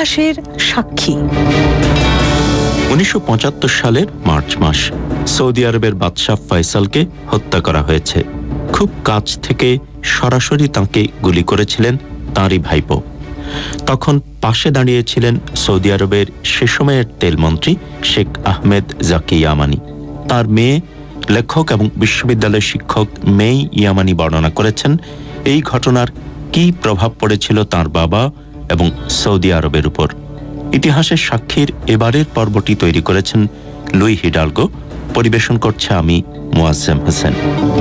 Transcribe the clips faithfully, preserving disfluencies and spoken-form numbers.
ইতিহাসের সাক্ষী। উনিশশো পঁচাত্তর সালের মার্চ মাস সৌদি আরবের বাদশাহ ফয়সালকে হত্যা করা হয়েছে। খুব কাছ থেকে সরাসরি তাঁকে গুলি করেছিলেন তাঁরই ভাইপো। তখন পাশে দাঁড়িয়েছিলেন সৌদি আরবের সে সময়ের তেলমন্ত্রী শেখ আহমেদ জাকি ইয়ামানি। তার মেয়ে লেখক এবং বিশ্ববিদ্যালয়ের শিক্ষক মেই ইয়ামানি বর্ণনা করেছেন এই ঘটনার কী প্রভাব পড়েছিল তার বাবা এবং সৌদি আরবের উপর। ইতিহাসের সাক্ষীর এবারের পর্বটি তৈরি করেছেন লুই হিডালগো, পরিবেশন করছে আমি Muazzem Hossain.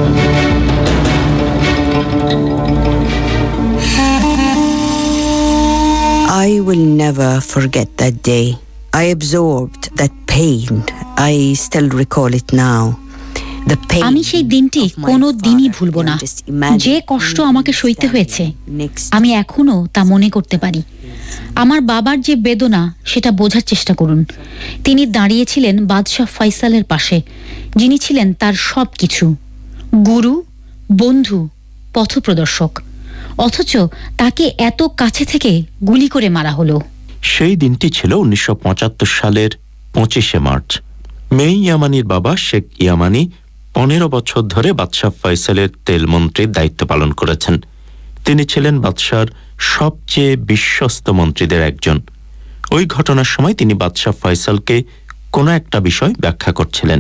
I will never forget that day. I absorbed that pain. I still recall it now. আমি সেই দিনটি কোনো দিনই ভুলব না। যে কষ্ট আমাকে সইতে হয়েছে আমি এখনো তা মনে করতে পারি। আমার বাবার যে বেদনা সেটা বোঝার চেষ্টা করুন। তিনি দাঁড়িয়েছিলেন বাদশাহ ফয়সালের পাশে, যিনি ছিলেন তার সব কিছু, গুরু, বন্ধু, পথপ্রদর্শক। অথচ তাকে এত কাছে থেকে গুলি করে মারা হলো। সেই দিনটি ছিল উনিশশো পঁচাত্তর সালের পঁচিশে মার্চ। মেই ইয়ামানির বাবা শেখ ইয়ামানি পনেরো বছর ধরে বাদশাহ ফয়সালের তেলমন্ত্রীর দায়িত্ব পালন করেছেন। তিনি ছিলেন বাদশার সবচেয়ে বিশ্বস্ত মন্ত্রীদের একজন। ওই ঘটনার সময় তিনি বাদশাহ ফয়সালকে কোনো একটা বিষয় ব্যাখ্যা করছিলেন।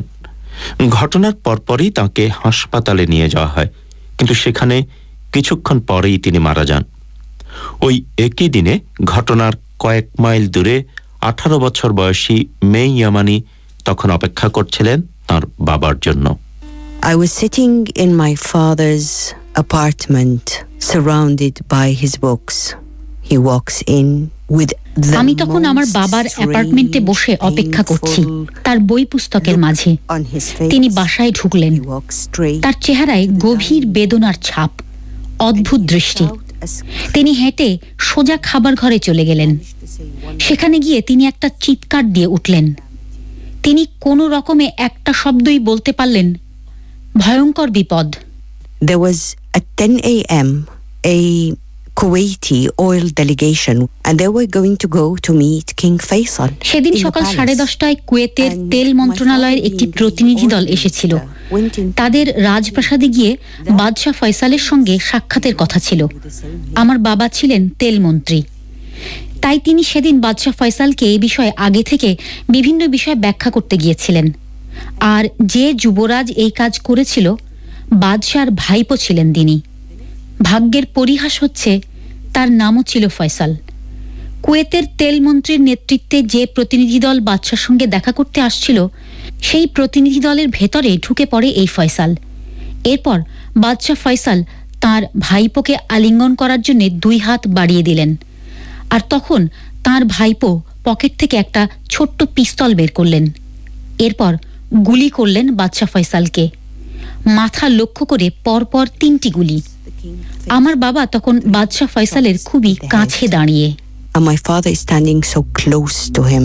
ঘটনার পরপরই তাঁকে হাসপাতালে নিয়ে যাওয়া হয়, কিন্তু সেখানে কিছুক্ষণ পরেই তিনি মারা যান। ওই একই দিনে ঘটনার কয়েক মাইল দূরে আঠারো বছর বয়সী মেই ইয়ামানি তখন অপেক্ষা করছিলেন তার বাবার জন্য। I was sitting in my father's apartment, surrounded by his books. He walks in with the আমি তখন আমার বাবার অ্যাপার্টমেন্টে বসে অপেক্ষা করছি তার বই পুস্তকের মাঝে। তিনি বাসায় ঢুকলেন। তার চেহারায় গভীর বেদনার ছাপ, অদ্ভুত দৃষ্টি। তিনি হেঁটে সোজা খাবার ঘরে চলে গেলেন। সেখানে গিয়ে তিনি একটা চিৎকার দিয়ে উঠলেন। তিনি কোনো রকমে একটা শব্দই বলতে পারলেন, ভয়ঙ্কর বিপদ। There was at ten a m a Kuwaiti oil delegation and they were going to go to meet King Faisal. সেদিন সকাল সাড়ে দশটায় কুয়েতের তেল মন্ত্রণালয়ের একটি প্রতিনিধি দল এসেছিল। তাদের রাজপ্রাসাদে গিয়ে বাদশাহ ফয়সালের সঙ্গে সাক্ষাতের কথা ছিল। আমার বাবা ছিলেন তেলমন্ত্রী, তাই তিনি সেদিন বাদশাহ ফয়সালকে এই বিষয়ে আগে থেকে বিভিন্ন বিষয় ব্যাখ্যা করতে গিয়েছিলেন। আর যে যুবরাজ এই কাজ করেছিল বাদশার ভাইপো ছিলেন তিনি। ভাগ্যের পরিহাস হচ্ছে তার নামও ছিল ফয়সাল। কুয়েতের তেলমন্ত্রীর নেতৃত্বে যে প্রতিনিধি দল বাদশার সঙ্গে দেখা করতে আসছিল সেই প্রতিনিধি দলের ভেতরে ঢুকে পড়ে এই ফয়সাল। এরপর বাদশাহ ফয়সাল তার ভাইপোকে আলিঙ্গন করার জন্য দুই হাত বাড়িয়ে দিলেন। আর তখন তার ভাইপো পকেট থেকে একটা ছোট্ট পিস্তল বের করলেন। এরপর গুলি করলেন বাদশাহ ফয়সালকে, মাথা লক্ষ্য করে পরপর তিনটি গুলি। আমার বাবা তখন বাদশাহ ফয়সালের খুবই কাছে দাঁড়িয়ে। And my father is standing so close to him.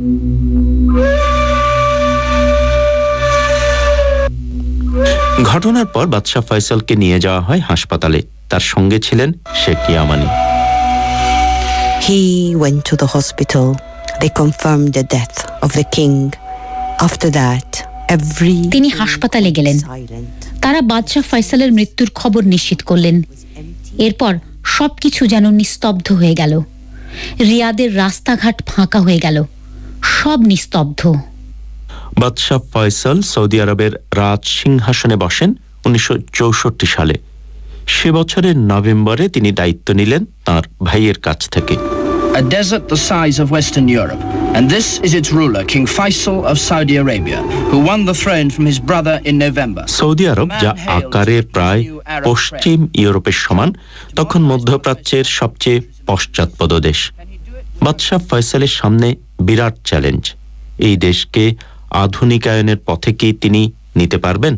ঘটনার পর বাদশাহ ফয়সালকে নিয়ে যাওয়া হয় হাসপাতালে। তার সঙ্গে ছিলেন Sheikh ইয়ামানি। He went to the hospital. They confirmed the death of the king. After that, every তিনি হাসপাতালে গেলেন। তারা বাদশাহ ফয়সালের মৃত্যুর খবর নিশ্চিত করলেন। এরপর সবকিছু যেন নিস্তব্ধ হয়ে গেল। রিয়াদের রাস্তাঘাট ফাঁকা হয়ে গেল, সব নিস্তব্ধ। বাদশাহ ফয়সাল সৌদি আরবের রাজ সিংহাসনে বসেন উনিশশো চৌষট্টি সালে। সে বছরের নভেম্বরে তিনি দায়িত্ব নিলেন তার ভাইয়ের কাছ থেকে। A desert the size of Western Europe, and this is its ruler, King Faisal of Saudi Arabia, who won the throne from his brother in November. Saudi আরব, যা আকারে প্রায় পশ্চিম ইউরোপের সমান, তখন মধ্যপ্রাচ্যের সবচেয়ে পশ্চাৎপদ দেশ। বাদশাহ ফয়সালের সামনে বিরাট চ্যালেঞ্জ। এই দেশকে আধুনিকায়নের পথে কি তিনি নিতে পারবেন?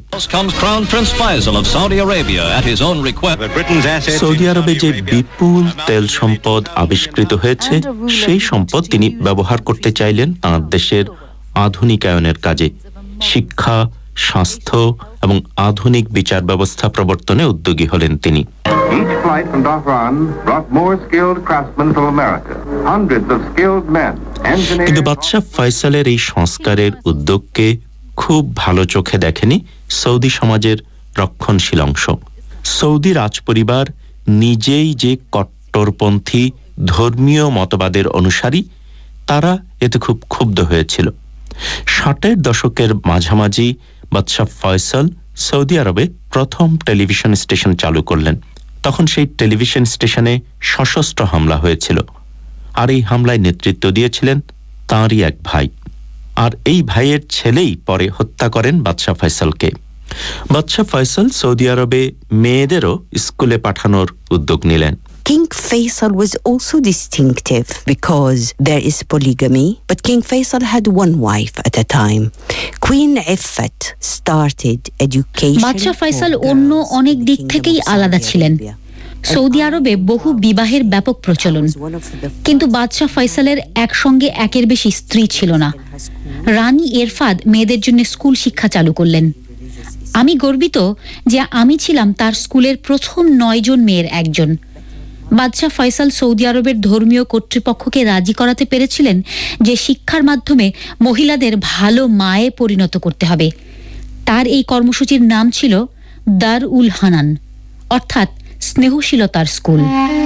সৌদি আরবে যে বিপুল তেল সম্পদ আবিষ্কৃত হয়েছে সেই সম্পদ তিনি ব্যবহার করতে চাইলেন তাঁর দেশের আধুনিকায়নের কাজে। শিক্ষা, স্বাস্থ্য এবং আধুনিক বিচার ব্যবস্থা প্রবর্তনে উদ্যোগী হলেন তিনি। Each flight from Dhahran brought more skilled craftsmen from America. Hundreds of skilled men, engineers... কিন্তু বাদশাহ ফয়সালের এই সংস্কারের উদ্যোগকে খুব ভালো চোখে দেখেনি সৌদি সমাজের রক্ষণশীল অংশ। সৌদি রাজপরিবার নিজেই যে কট্টরপন্থী ধর্মীয় মতবাদের অনুসারী, তারা এতে খুব ক্ষুব্ধ হয়েছিল। ষাটের দশকের মাঝামাঝি বাদশাহ ফয়সাল সৌদি আরবে প্রথম টেলিভিশন স্টেশন চালু করলেন। তখন সেই টেলিভিশন স্টেশনে সশস্ত্র হামলা হয়েছিল, আর এই হামলায় নেতৃত্ব দিয়েছিলেন তাঁরই এক ভাই। আর এই ভাইয়ের ছেলেই পরে হত্যা করেন বাদশাহ ফয়সালকে। বাদশাহ ফয়সাল সৌদি আরবে মেয়েদেরও স্কুলে পাঠানোর উদ্যোগ নিলেন। King Faisal was also distinctive because there is polygamy, but King Faisal had one wife at a time. Queen Iffat started education. বাদশাহ ফয়সাল অন্য অনেক দিক থেকেই আলাদা ছিলেন। সৌদি আরবে বহু বিবাহের ব্যাপক প্রচলন, কিন্তু বাদশাহ ফয়সালের একসঙ্গে একের বেশি স্ত্রী ছিল না। রানী এরফাদ মেয়েদের জন্য স্কুল শিক্ষা চালু করলেন। আমি গর্বিত যে আমি ছিলাম তার স্কুলের প্রথম নয় জন মেয়ের একজন। বাদশাহ ফয়সাল সৌদি আরবের ধর্মীয় কর্তৃপক্ষকে রাজি করাতে পেরেছিলেন যে শিক্ষার মাধ্যমে মহিলাদের ভালো মায়ে পরিণত করতে হবে। তার এই কর্মসূচির নাম ছিল দার উল হানান, অর্থাৎ স্নেহশীলতার স্কুল।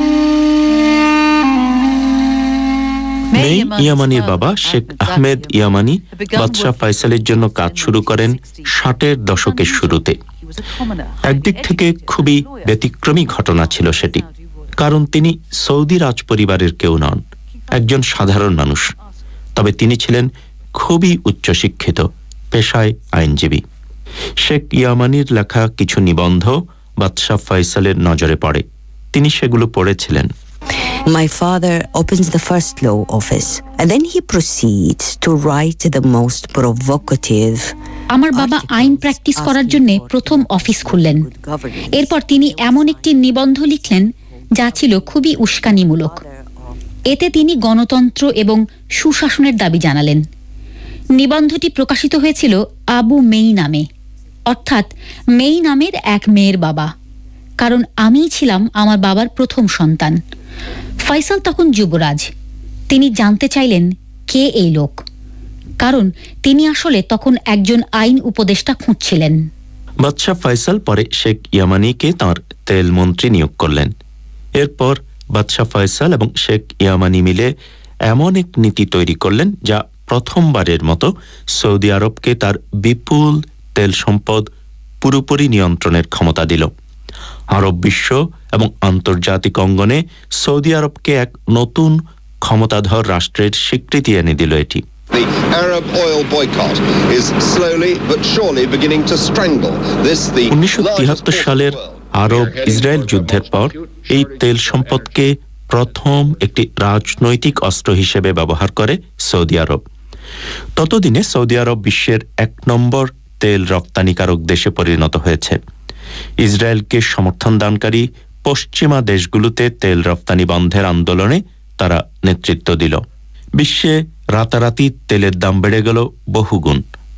মেই ইয়ামানির বাবা শেখ আহমেদ ইয়ামানি বাদশাহ ফয়সালের জন্য কাজ শুরু করেন ষাটের দশকের শুরুতে। একদিক থেকে খুবই ব্যতিক্রমী ঘটনা ছিল সেটি, কারণ তিনি সৌদি রাজপরিবারের কেউ নন, একজন সাধারণ মানুষ। তবে তিনি ছিলেন খুবই উচ্চশিক্ষিত, পেশায় আইনজীবী। শেখ ইয়ামানির লেখা কিছু নিবন্ধ বাদশাহ ফয়সালের নজরে পড়ে। তিনি সেগুলো পড়েছিলেন। My father opens the first law office and then he proceeds to write the most provocative. আমার বাবা আইন প্র্যাকটিস করার জন্য প্রথম অফিস খুললেন। এরপর তিনি এমন একটি নিবন্ধ লিখলেন যা ছিল খুবই উস্কানিমূলক। এতে তিনি গণতন্ত্র এবং সুশাসনের দাবি জানালেন। নিবন্ধটি প্রকাশিত হয়েছিল আবু মেই নামে, অর্থাৎ মেই নামের এক মেয়ের বাবা, কারণ আমিই ছিলাম আমার বাবার প্রথম সন্তান। ফয়সাল তখন যুবরাজ। তিনি জানতে চাইলেন কে এই লোক, কারণ তিনি আসলে তখন একজন আইন উপদেষ্টা খুঁজছিলেন। বাদশাহ ফয়সাল পরে শেখ ইয়ামানিকে তাঁর তেল মন্ত্রী নিয়োগ করলেন। এরপর বাদশাহ ফয়সাল এবং শেখ ইয়ামানি মিলে এমন এক নীতি তৈরি করলেন যা প্রথমবারের মতো সৌদি আরবকে তার বিপুল তেল সম্পদ পুরোপুরি নিয়ন্ত্রণের ক্ষমতা দিল। আরব বিশ্ব এবং আন্তর্জাতিক অঙ্গনে সৌদি আরবকে এক নতুন ক্ষমতাধর রাষ্ট্রের স্বীকৃতি এনে দিল এটি। The Arab oil boycott is slowly but surely beginning to strangle this the উনিশশো তিয়াত্তর সালের আরব ইসরায়েল যুদ্ধের পর এই তেল সম্পদকে প্রথম একটি রাজনৈতিক অস্ত্র হিসেবে ব্যবহার করে সৌদি আরব। ততদিনে সৌদি আরব বিশ্বের এক নম্বর তেল রপ্তানিকারক দেশে পরিণত হয়েছে। ইসরায়েলকে সমর্থন দানকারী পশ্চিমা দেশগুলোতে তেল রপ্তানি বন্ধের আন্দোলনে তারা নেতৃত্ব দিল। বিশ্বে রাতারাতি তেলের দাম বেড়ে গেল বহুগুণ।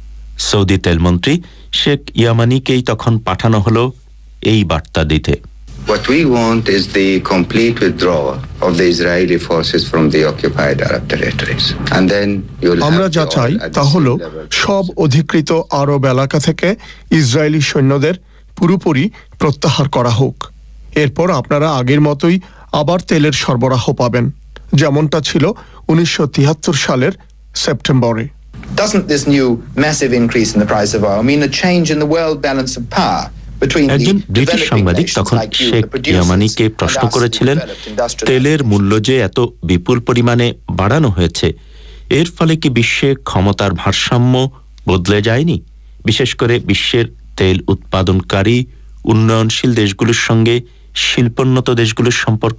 সৌদি তেলমন্ত্রী শেখ ইয়ামানিকেই তখন পাঠানো হলো এই বার্তা দিতে। What we want is the complete withdrawal of the Israeli forces from the occupied Arab territories. And then you'll আমরা যা চাই তা হলো সব অধিকৃত আরব এলাকা থেকে ইসরায়েলি সৈন্যদের পুরোপুরি প্রত্যাহার করা হোক। এরপর আপনারা আগের মতোই আবার তেলের সরবরাহ পাবেন, যেমনটা ছিল উনিশশো তিয়াত্তর সালের সেপ্টেম্বরে। Doesn't this new massive increase in the price of oil mean a change in the world balance of power? একজন ব্রিটিশ সাংবাদিক তখন শেখ ইয়ামানিকে প্রশ্ন করেছিলেন, তেলের মূল্য যে এত বিপুল পরিমাণে বাড়ানো হয়েছে, এর ফলে কি বিশ্বে ক্ষমতার ভারসাম্য বদলে যায়নি, বিশেষ করে বিশ্বের তেল উৎপাদনকারী উন্নয়নশীল দেশগুলোর সঙ্গে শিল্পোন্নত দেশগুলোর সম্পর্ক?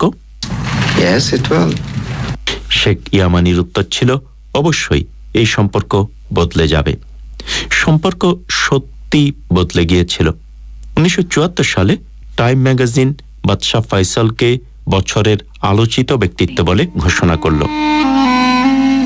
Yes, it will. শেখ ইয়ামানির উত্তর ছিল, অবশ্যই এই সম্পর্ক বদলে যাবে। সম্পর্ক সত্যি বদলে গিয়েছিল। উনিশশো চুয়াত্তর সালে টাইম ম্যাগাজিন বাদশাহ ফয়সালকে বছরের আলোচিত ব্যক্তিত্ব বলে ঘোষণা করল।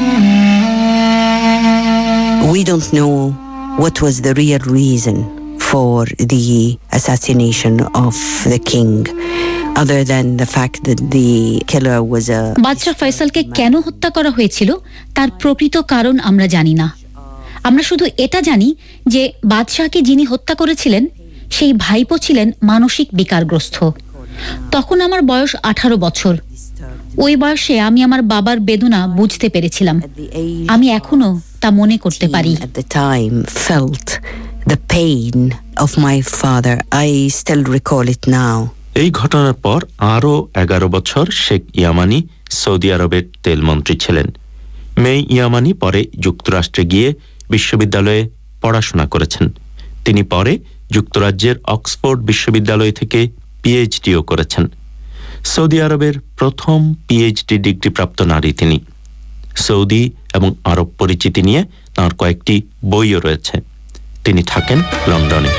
We don't know what was the real reason for the assassination of the king, other than the fact that the killer was a... বাদশাহ ফয়সালকে কেন হত্যা করা হয়েছিল তার প্রকৃত কারণ আমরা জানি না। আমরা শুধু এটা জানি যে বাদশাহকে যিনি হত্যা করেছিলেন সেই ভাইপো ছিলেন মানসিক বিকারগ্রস্ত। তখন আমার বয়স আঠারো বছর। ওই বয়সে আমি আমার বাবার বেদনা বুঝতে পেরেছিলাম। আমি এখনো তা মনে করতে পারি। At the time felt the pain of my father. I still recall it now. এই ঘটনার পর আরও এগারো বছর শেখ ইয়ামানি সৌদি আরবের তেলমন্ত্রী ছিলেন। মে ইয়ামানি পরে যুক্তরাষ্ট্রে গিয়ে বিশ্ববিদ্যালয়ে পড়াশোনা করেছেন। তিনি পরে যুক্তরাজ্যের অক্সফোর্ড বিশ্ববিদ্যালয় থেকে পিএইচডিও করেছেন। সৌদি আরবের প্রথম পিএইচডি ডিগ্রিপ্রাপ্ত নারী তিনি। সৌদি এবং আরব পরিচিতি নিয়ে তাঁর কয়েকটি বইও রয়েছে। তিনি থাকেন লন্ডনে।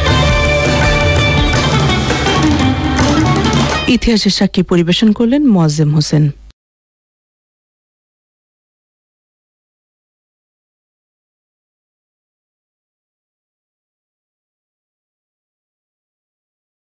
ইতিহাসের সাক্ষী পরিবেশন করলেন মোয়াজ্জেম হোসেন।